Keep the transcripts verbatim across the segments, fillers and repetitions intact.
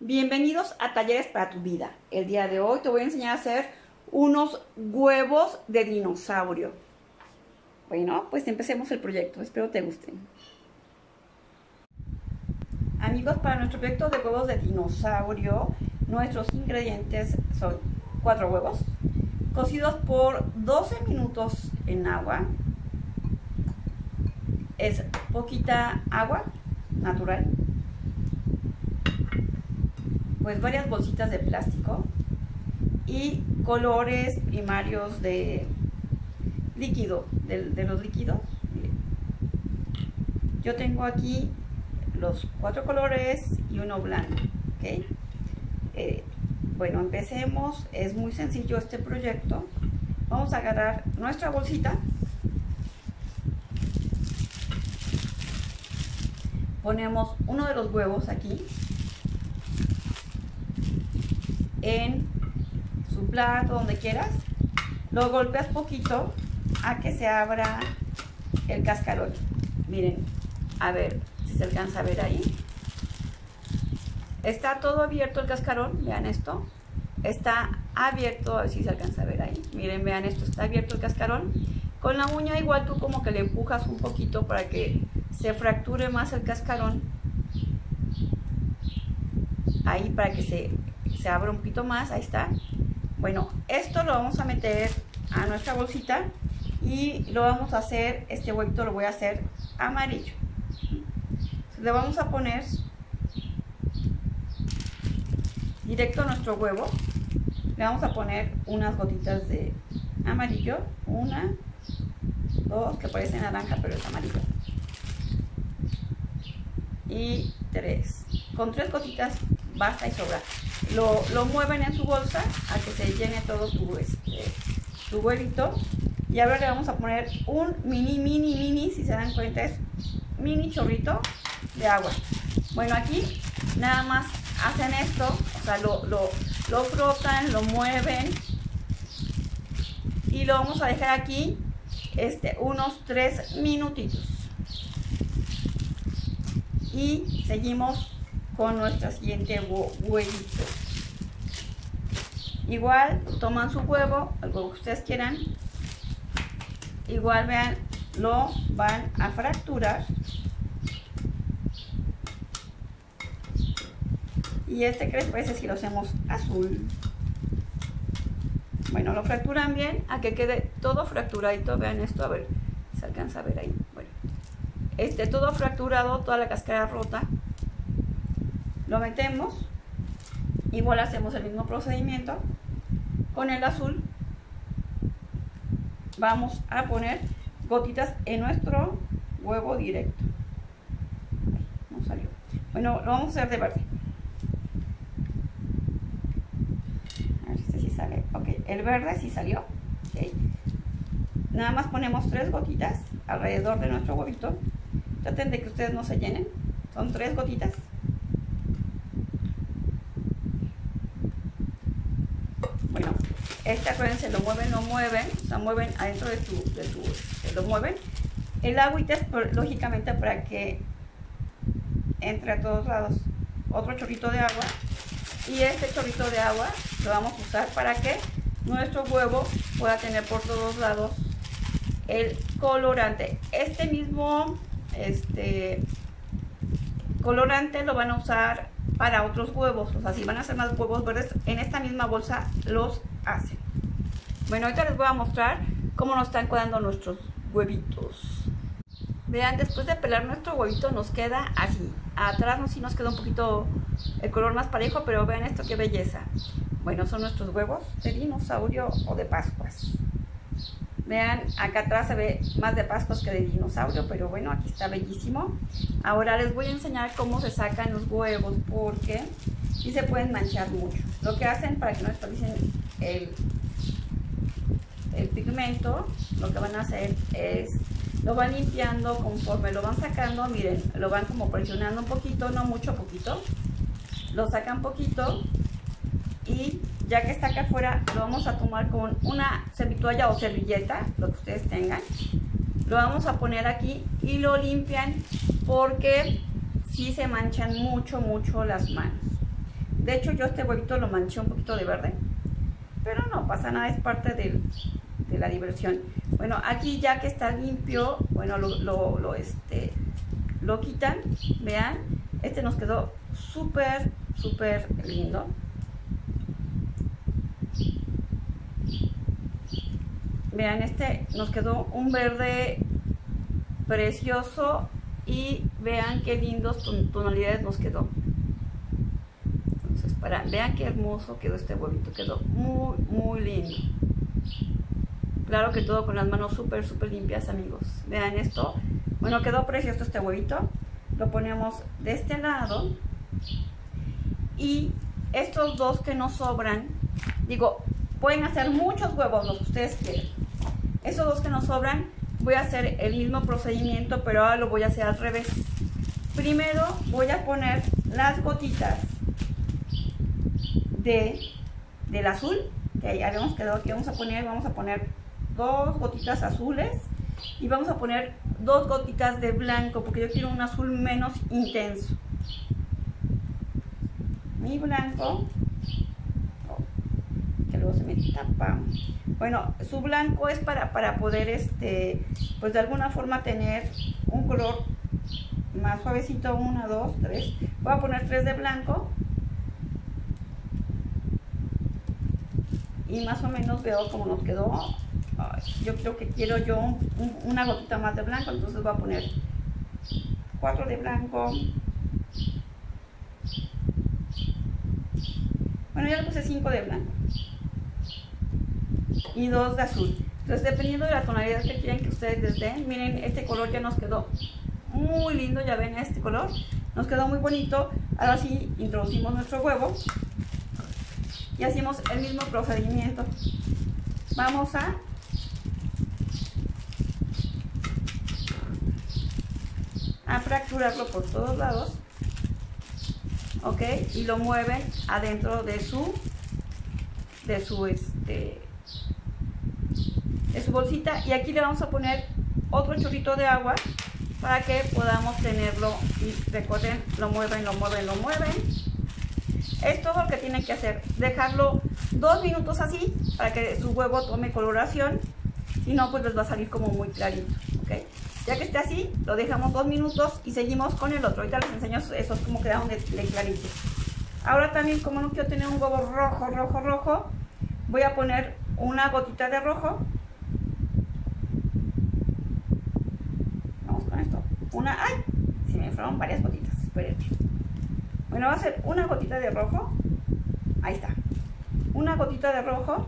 Bienvenidos a Talleres para tu Vida. El día de hoy te voy a enseñar a hacer unos huevos de dinosaurio. Bueno, pues empecemos el proyecto. Espero te gusten. Amigos, para nuestro proyecto de huevos de dinosaurio, nuestros ingredientes son cuatro huevos cocidos por doce minutos en agua. Es poquita agua natural. Pues varias bolsitas de plástico y colores primarios de líquido, de, de los líquidos. Miren. Yo tengo aquí los cuatro colores y uno blanco, ¿okay? Eh, bueno, empecemos. Es muy sencillo este proyecto. Vamos a agarrar nuestra bolsita, ponemos uno de los huevos aquí en su plato, donde quieras, lo golpeas poquito a que se abra el cascarón. Miren, a ver si se alcanza a ver ahí. Está todo abierto el cascarón, vean esto. Está abierto, a ver si se alcanza a ver ahí. Miren, vean esto, está abierto el cascarón. Con la uña igual tú como que le empujas un poquito para que se fracture más el cascarón. Ahí para que se... se abre un poquito más, ahí está. Bueno, esto lo vamos a meter a nuestra bolsita y lo vamos a hacer, este huevito lo voy a hacer amarillo. Le vamos a poner directo a nuestro huevo, le vamos a poner unas gotitas de amarillo, una, dos, que parece naranja pero es amarillo, y tres. Con tres gotitas basta y sobra. Lo, lo mueven en su bolsa a que se llene todo tu, este, tu huevito. Y ahora le vamos a poner un mini, mini, mini, si se dan cuenta es mini chorrito de agua. Bueno, aquí nada más hacen esto, o sea, lo, lo, lo frotan, lo mueven y lo vamos a dejar aquí este, unos tres minutitos. Y seguimos con nuestra siguiente huevito. Igual toman su huevo, el huevo que ustedes quieran, igual vean, lo van a fracturar y este que les parece si lo hacemos azul. Bueno, lo fracturan bien a que quede todo fracturadito. Vean esto, a ver si se alcanza a ver ahí. Bueno, este todo fracturado, toda la cáscara rota. Lo metemos, igual hacemos el mismo procedimiento con el azul. Vamos a poner gotitas en nuestro huevo directo. No salió. Bueno, lo vamos a hacer de verde. A ver si este sí sale. Ok, el verde sí salió. Okay. Nada más ponemos tres gotitas alrededor de nuestro huevito. Traten de que ustedes no se llenen. Son tres gotitas. Bueno, este, acuérdense, lo mueven, lo mueven, o sea, mueven adentro de tu, de tu, de lo mueven. El agüita es por, lógicamente para que entre a todos lados. Otro chorrito de agua. Y este chorrito de agua lo vamos a usar para que nuestro huevo pueda tener por todos lados el colorante. Este mismo este, colorante lo van a usar para otros huevos, o sea, si van a hacer más huevos verdes, en esta misma bolsa los hacen. Bueno, ahorita les voy a mostrar cómo nos están quedando nuestros huevitos. Vean, después de pelar nuestro huevito nos queda así. Atrás no, sí nos queda un poquito el color más parejo, pero vean esto, qué belleza. Bueno, son nuestros huevos de dinosaurio o de Pascuas. Vean, acá atrás se ve más de Pascuas que de dinosaurio, pero bueno, aquí está bellísimo. Ahora les voy a enseñar cómo se sacan los huevos, porque sí se pueden manchar mucho. Lo que hacen para que no desperdicien el, el pigmento, lo que van a hacer es, lo van limpiando conforme lo van sacando. Miren, lo van como presionando un poquito, no mucho, poquito. Lo sacan poquito y ya que está acá afuera, lo vamos a tomar con una servitoalla o servilleta, lo que ustedes tengan. Lo vamos a poner aquí y lo limpian porque sí se manchan mucho, mucho las manos. De hecho, yo este huevito lo manché un poquito de verde, pero no pasa nada, es parte del, de la diversión. Bueno, aquí ya que está limpio, bueno, lo, lo, lo, este, lo quitan, vean, este nos quedó súper, súper lindo. Vean, este nos quedó un verde precioso y vean qué lindos tonalidades nos quedó. Entonces, para, vean qué hermoso quedó este huevito, quedó muy, muy lindo. Claro que todo con las manos súper, súper limpias, amigos. Vean esto. Bueno, quedó precioso este huevito. Lo ponemos de este lado. Y estos dos que nos sobran, digo, pueden hacer muchos huevos, los que ustedes quieran. Esos dos que nos sobran, voy a hacer el mismo procedimiento, pero ahora lo voy a hacer al revés. Primero voy a poner las gotitas de, del azul, que ya habíamos quedado que vamos a poner, vamos a poner dos gotitas azules y vamos a poner dos gotitas de blanco, porque yo quiero un azul menos intenso. Mi blanco, oh, que luego se me tapa. Bueno, su blanco es para, para poder, este, pues de alguna forma tener un color más suavecito. Una, dos, tres. Voy a poner tres de blanco. Y más o menos veo cómo nos quedó. Ay, yo creo que quiero yo un, un, una gotita más de blanco, entonces voy a poner cuatro de blanco. Bueno, ya le puse cinco de blanco. Y dos de azul. Entonces, dependiendo de la tonalidad que quieran que ustedes les den, miren, este color ya nos quedó muy lindo. Ya ven este color, nos quedó muy bonito. Ahora sí, introducimos nuestro huevo y hacemos el mismo procedimiento. Vamos a a fracturarlo por todos lados, ok, y lo mueven adentro de su de su este de su bolsita, y aquí le vamos a poner otro chorrito de agua para que podamos tenerlo. Y recuerden, lo mueven, lo mueven, lo mueven. Es todo lo que tienen que hacer, dejarlo dos minutos así para que su huevo tome coloración, si no pues les va a salir como muy clarito, ok. Ya que esté así, lo dejamos dos minutos y seguimos con el otro. Ahorita les enseño esos como quedaron de, de claritos. Ahora también, como no quiero tener un huevo rojo, rojo, rojo, voy a poner una gotita de rojo. Vamos con esto. Una, ¡ay! Se me fueron varias gotitas, espérenme. Bueno, va a ser una gotita de rojo. Ahí está. Una gotita de rojo.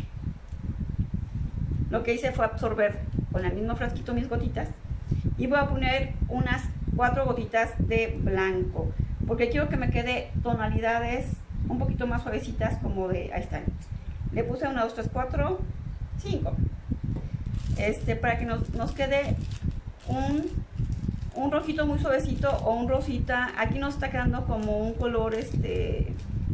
Lo que hice fue absorber con el mismo frasquito mis gotitas. Y voy a poner unas cuatro gotitas de blanco, porque quiero que me quede tonalidades un poquito más suavecitas, como de, ahí están. Le puse una, dos, tres, cuatro, cinco. Este, para que nos, nos quede un, un rojito muy suavecito o un rosita. Aquí nos está quedando como un color, este,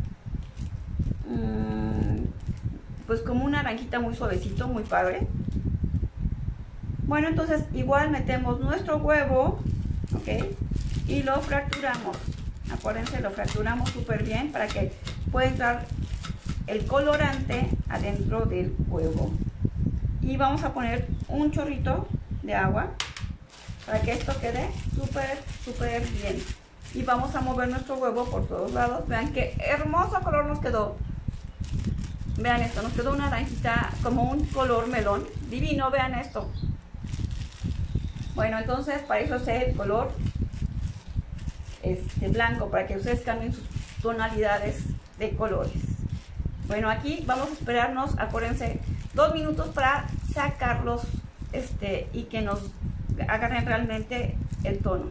mmm, pues como un naranjita muy suavecito, muy padre. Bueno, entonces igual metemos nuestro huevo, ok, y lo fracturamos. Acuérdense, lo fracturamos súper bien para que pueda entrar el colorante adentro del huevo. Y vamos a poner un chorrito de agua para que esto quede súper, súper bien. Y vamos a mover nuestro huevo por todos lados. Vean qué hermoso color nos quedó. Vean esto, nos quedó una naranjita como un color melón. Divino, vean esto. Bueno, entonces para eso es el color este, blanco, para que ustedes cambien sus tonalidades de colores. Bueno, aquí vamos a esperarnos, acuérdense, dos minutos para sacarlos este, y que nos agarren realmente el tono.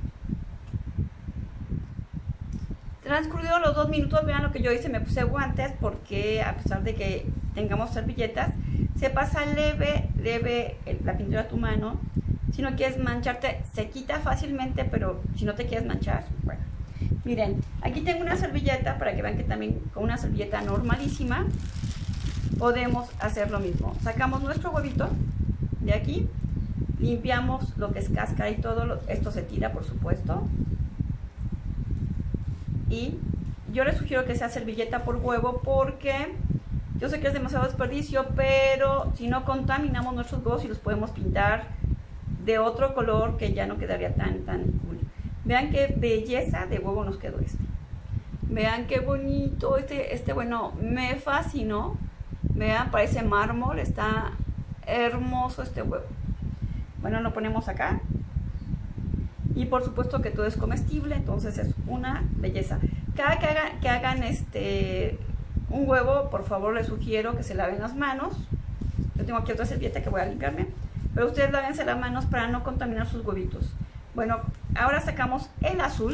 Transcurridos los dos minutos, vean lo que yo hice, me puse guantes porque a pesar de que tengamos servilletas, se pasa leve, leve la pintura a tu mano. Si no quieres mancharte, se quita fácilmente, pero si no te quieres manchar, bueno. Miren, aquí tengo una servilleta para que vean que también con una servilleta normalísima podemos hacer lo mismo. Sacamos nuestro huevito de aquí, limpiamos lo que es cáscara y todo, esto se tira por supuesto. Y yo les sugiero que sea servilleta por huevo porque yo sé que es demasiado desperdicio, pero si no contaminamos nuestros huevos y los podemos pintar de otro color que ya no quedaría tan, tan cool. Vean qué belleza de huevo nos quedó este. Vean qué bonito, este, este bueno, me fascinó. Vean, parece mármol, está hermoso este huevo. Bueno, lo ponemos acá. Y por supuesto que todo es comestible, entonces es una belleza. Cada que hagan, que hagan este, un huevo, por favor les sugiero que se laven las manos. Yo tengo aquí otra servilleta que voy a limpiarme. Pero ustedes lávense las manos para no contaminar sus huevitos. Bueno, ahora sacamos el azul.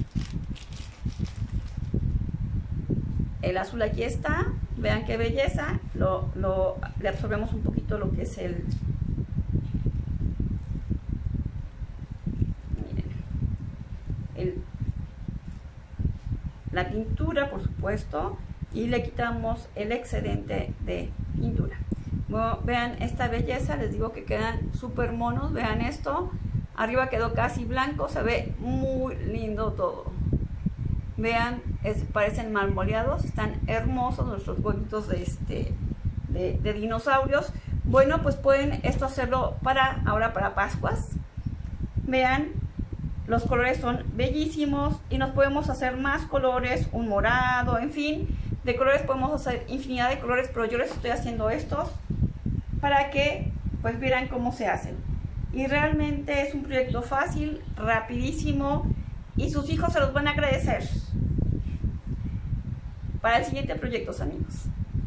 El azul aquí está. Vean qué belleza. Lo, lo, le absorbemos un poquito lo que es el... Miren. El, la pintura, por supuesto. Y le quitamos el excedente de pintura. Bueno, vean esta belleza, les digo que quedan súper monos, vean esto, arriba quedó casi blanco, se ve muy lindo todo. Vean, es, parecen marmoleados, están hermosos nuestros huevitos de, este, de, de dinosaurios. Bueno, pues pueden esto hacerlo para ahora para Pascuas. Vean, los colores son bellísimos y nos podemos hacer más colores, un morado, en fin, de colores podemos hacer infinidad de colores, pero yo les estoy haciendo estos para que pues vieran cómo se hacen. Y realmente es un proyecto fácil, rapidísimo y sus hijos se los van a agradecer. Para el siguiente proyecto, amigos.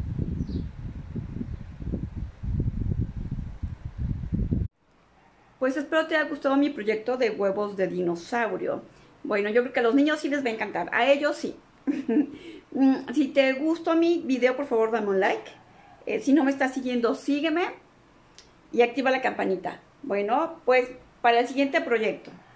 Pues espero te haya gustado mi proyecto de huevos de dinosaurio. Bueno, yo creo que a los niños sí les va a encantar, a ellos sí. Si te gustó mi video, por favor dame un like. Eh, si no me estás siguiendo, sígueme y activa la campanita. Bueno, pues para el siguiente proyecto.